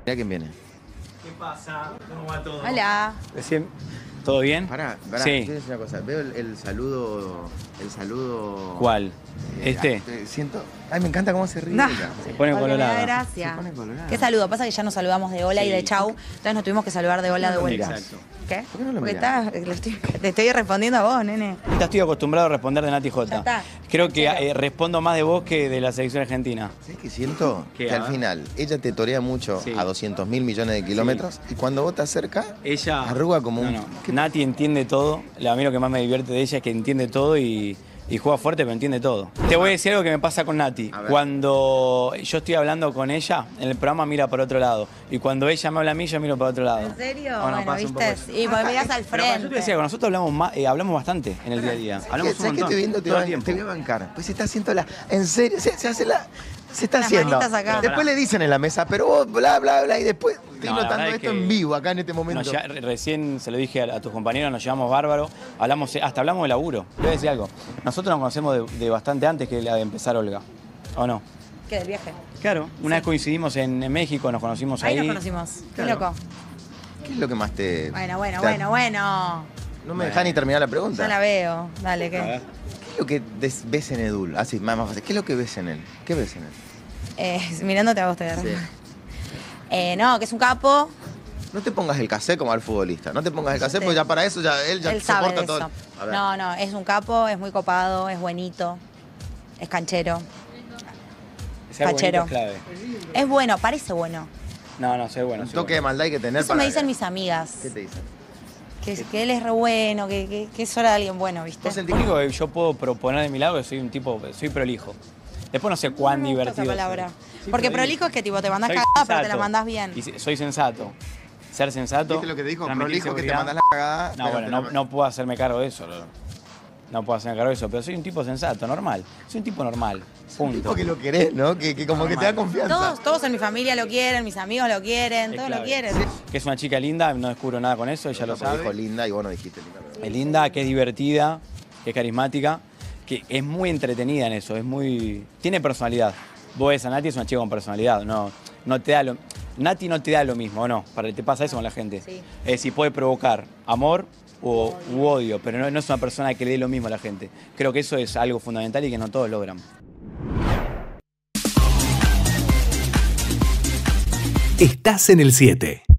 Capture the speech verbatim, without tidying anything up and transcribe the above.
Mira quién viene. ¿Qué pasa? ¿Cómo va todo? Hola. Recién, ¿todo bien? Pará, pará, Sí. quiero decir una cosa. Veo el, el saludo. El saludo. ¿Cuál? eh, ¿Este? ah, siento. Ay, me encanta cómo se ríe. No. ella. Se pone Porque me da colorada. gracia. Se pone colorada. ¿Qué saludo? Pasa que ya nos saludamos de hola Sí. y de chau. Entonces nos tuvimos que saludar de hola de vuelta. Exacto. ¿Qué? ¿Por qué no lo Porque mirás? está, le estoy- te estoy respondiendo a vos, nene. Ya estoy acostumbrado a responder de Nati Ya J. está. Creo que Canchero. eh, respondo más de vos que de la selección argentina. ¿Sabes qué siento? ¿Qué, que a al ver? final ella te torea mucho Sí. a doscientos mil millones de kilómetros y cuando vos te acercas, Ella. arruga como un. No, no. ¿Qué- Nati entiende todo. A mí lo que más me divierte de ella es que entiende todo y, y juega fuerte, pero entiende todo. Te voy a decir algo que me pasa con Nati. A ver. Cuando yo estoy hablando con ella, en el programa mira para otro lado. Y cuando ella me habla a mí, yo miro para otro lado. ¿En serio? ¿O no Bueno, pasa un poco viste. eso? Y pues mirás al Pero yo te decía, frente. con nosotros hablamos, más, eh, hablamos bastante en el día a día. Hablamos un ¿Sabes qué montón, estoy viendo? Te, todo va- el tiempo. te voy a bancar. Pues se está haciendo la. En serio, se, se hace la. Se está Las haciendo. manitas acá. Después le dicen en la mesa, pero vos bla bla bla y después estoy No, la notando verdad es esto que en vivo acá en este momento. Nos lle- re- recién se lo dije a, a tus compañeros, nos llevamos bárbaro, hablamos, hasta hablamos de laburo. Te voy a decir algo, nosotros nos conocemos de, de bastante antes que la de empezar Olga, ¿o no? ¿Qué del viaje? Claro. Una vez coincidimos en, en México, nos conocimos ahí. Ahí nos conocimos. Qué Claro. loco. ¿Qué es lo que más te. Bueno, bueno, te- bueno, bueno. No me dejas ni terminar la pregunta. Ya la veo. Dale, A ver. ¿qué? ¿Qué es lo que des- ves en Edul? Así, más, más fácil. ¿Qué es lo que ves en él? ¿Qué ves en él? Eh, mirándote a vos, te voy a Sí. dar. Eh, no, que es un capo. No te pongas el casé como al futbolista. No te pongas el casé Sí. porque ya para eso ya él ya Él sabe soporta de todo. eso. A ver. No, no, es un capo, es muy copado, es buenito, es canchero. Ser bonito Fachero. es clave. Es bueno, parece bueno. No, no, ser bueno. Un ser toque de bueno. maldad hay que tener Eso para me dicen que- mis amigas. ¿Qué te dicen? Que, que él es re bueno, que, que, que es hora de alguien bueno, ¿viste? Vos Lo sentís- único que yo puedo proponer de mi lado es que soy un tipo, soy prolijo. Después no sé cuán No me gusta divertido esa palabra. soy. Sí, Porque pero prolijo es que tipo te mandás soy cagada, pero te la sensato. mandás bien. Y si- soy sensato. Ser sensato. ¿Viste lo que te dijo? transmitir Prolijo que te seguridad. mandas la cagada. No, pero bueno, te no, la- no puedo hacerme cargo de eso. No, no puedo hacerme cargo de eso, pero soy un tipo sensato, normal. Soy un tipo normal. Punto. Porque lo querés, ¿no? Que, que como que te da confianza. Todos, todos en mi familia lo quieren, mis amigos lo quieren, Es todos clave. lo quieren. Que es una chica linda, no descubro nada con eso, ella lo Porque dijo sabe. linda y vos no dijiste linda. pero- Es linda, que es divertida, que es carismática, que es muy entretenida en eso, es muy. Tiene personalidad. Vos ves a Nati, es una chica con personalidad, no, no te da lo. Nati no te da lo mismo, ¿o no? Para, te pasa eso con la gente. Sí. Es decir, puede provocar amor o u odio, pero no, no es una persona que le dé lo mismo a la gente. Creo que eso es algo fundamental y que no todos logran. Estás en el siete.